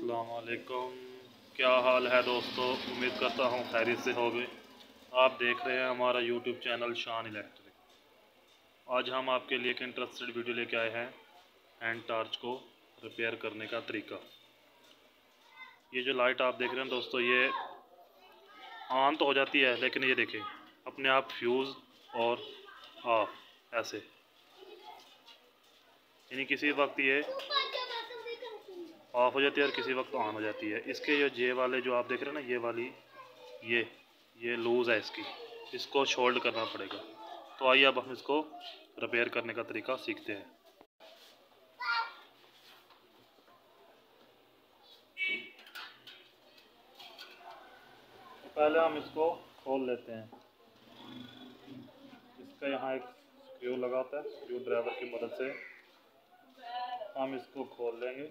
अस्सलाम वालेकुम। क्या हाल है दोस्तों, उम्मीद करता हूँ खैरियत से होगे। आप देख रहे हैं हमारा यूट्यूब चैनल शान इलेक्ट्रिक। आज हम आपके लिए एक इंटरेस्टेड वीडियो लेके आए हैं हैंड टॉर्च को रिपेयर करने का तरीका। ये जो लाइट आप देख रहे हैं दोस्तों, ये ऑन तो हो जाती है, लेकिन ये देखें अपने आप फ्यूज़ और ऑफ ऐसे, यानी किसी वक्त ये ऑफ हो जाती है और किसी वक्त ऑन हो जाती है। इसके जो जे वाले जो आप देख रहे हैं ना, ये वाली ये लूज़ है, इसको शोल्ड करना पड़ेगा। तो आइए अब हम इसको रिपेयर करने का तरीका सीखते हैं। तो पहले हम इसको खोल लेते हैं। इसका यहाँ एक स्क्रू लगा होता है, स्क्रू ड्राइवर की मदद से हम इसको खोल लेंगे।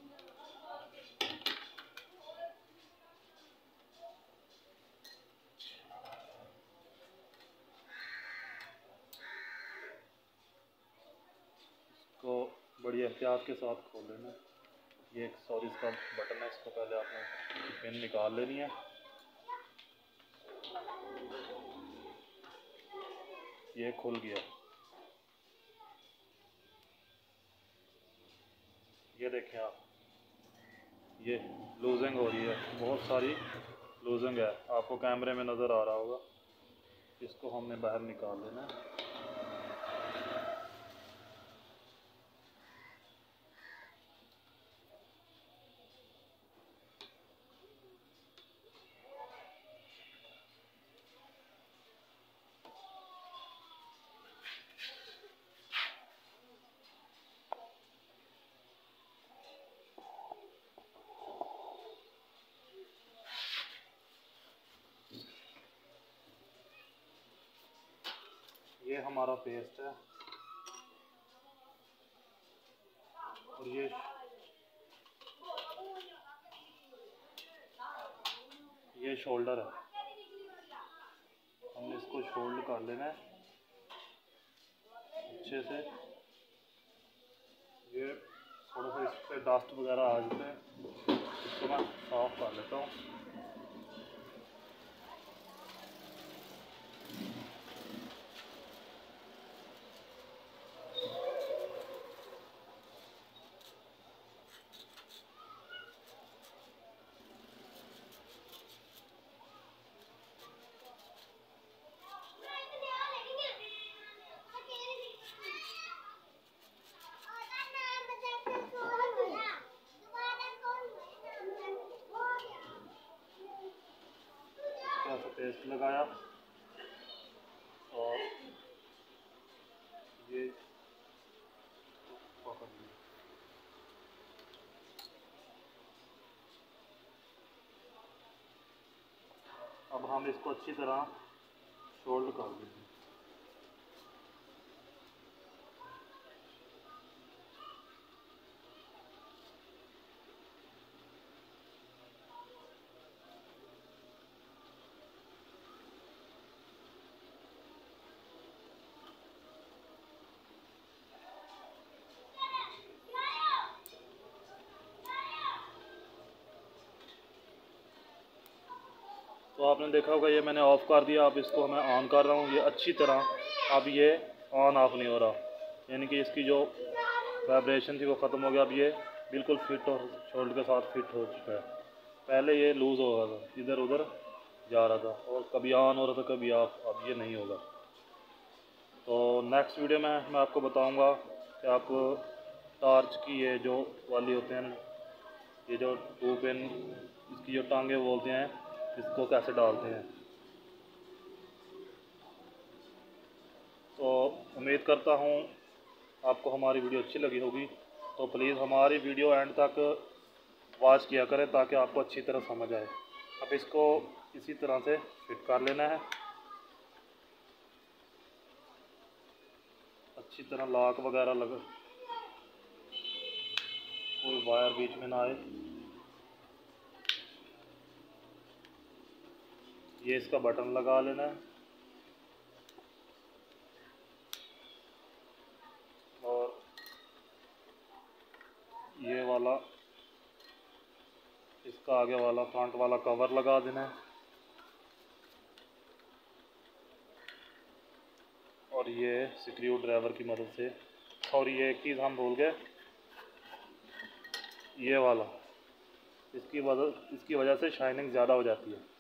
इसको बड़ी एहतियात के साथ खोल लेना। ये एक सॉरी का बटन है, इसको पहले आपने पिन निकाल लेनी है। ये खुल गया। ये देखें आप, ये लूजिंग हो रही है, बहुत सारी लूजिंग है, आपको कैमरे में नज़र आ रहा होगा। इसको हमने बाहर निकाल लेना है। ये हमारा पेस्ट है और ये शोल्डर है। हमने इसको शोल्ड कर लेना है अच्छे से। ये थोड़ा सा इस पर डस्ट वगैरह आ जाते हैं, इसको मैं साफ कर लेता हूँ। पेस्ट लगाया और ये पकड़ लिया। अब हम इसको अच्छी तरह शोल्ड कर देंगे। तो आपने देखा होगा, ये मैंने ऑफ़ कर दिया। अब इसको मैं ऑन कर रहा हूँ, ये अच्छी तरह अब ये ऑन ऑफ नहीं हो रहा, यानी कि इसकी जो वाइब्रेशन थी वो ख़त्म हो गया। अब ये बिल्कुल फिट और शोल्डर के साथ फिट हो चुका है। पहले ये लूज़ हो रहा था, इधर उधर जा रहा था और कभी ऑन हो रहा था कभी ऑफ। अब ये नहीं होगा। तो नेक्स्ट वीडियो में मैं आपको बताऊँगा कि आप टॉर्च की ये जो वाली होते हैं, ये जो टू पिन, इसकी जो टांगे बोलते हैं, इसको कैसे डालते हैं। तो उम्मीद करता हूँ आपको हमारी वीडियो अच्छी लगी होगी। तो प्लीज़ हमारी वीडियो एंड तक वॉच किया करें ताकि आपको अच्छी तरह समझ आए। अब इसको इसी तरह से फिट कर लेना है, अच्छी तरह लॉक वगैरह लगा, कोई वायर बीच में ना आए। ये इसका बटन लगा लेना है और ये वाला इसका आगे वाला फ्रंट वाला कवर लगा देना है। और ये स्क्रू ड्राइवर की मदद से, और ये एक चीज़ हम भूल गए, ये वाला, इसकी वजह से शाइनिंग ज़्यादा हो जाती है।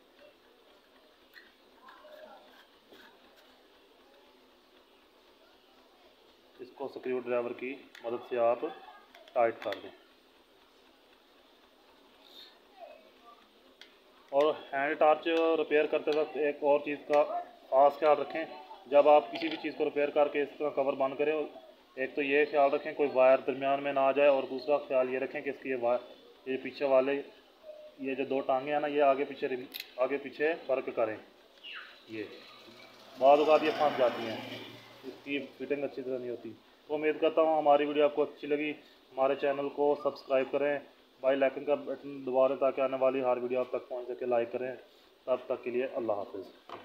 इसको स्क्रू ड्राइवर की मदद से आप टाइट कर दें। और हैंड टॉर्च रिपेयर करते वक्त एक और चीज़ का खास ख्याल रखें, जब आप किसी भी चीज़ को रिपेयर करके इस तरह कवर बंद करें, एक तो ये ख्याल रखें कोई वायर दरमियान में ना आ जाए, और दूसरा ख्याल ये रखें कि इसकी ये पीछे वाले ये जो दो टांगे हैं ना, ये आगे पीछे फ़र्क करें। ये बाद औक़ात ये फंस जाती हैं, इसकी फिटिंग अच्छी तरह नहीं होती। तो उम्मीद करता हूँ हमारी वीडियो आपको अच्छी लगी। हमारे चैनल को सब्सक्राइब करें, बेल आइकन का बटन दबा दें ताकि आने वाली हर वीडियो आप तक पहुँच सके। लाइक करें। तब तक के लिए अल्लाह हाफ़िज़।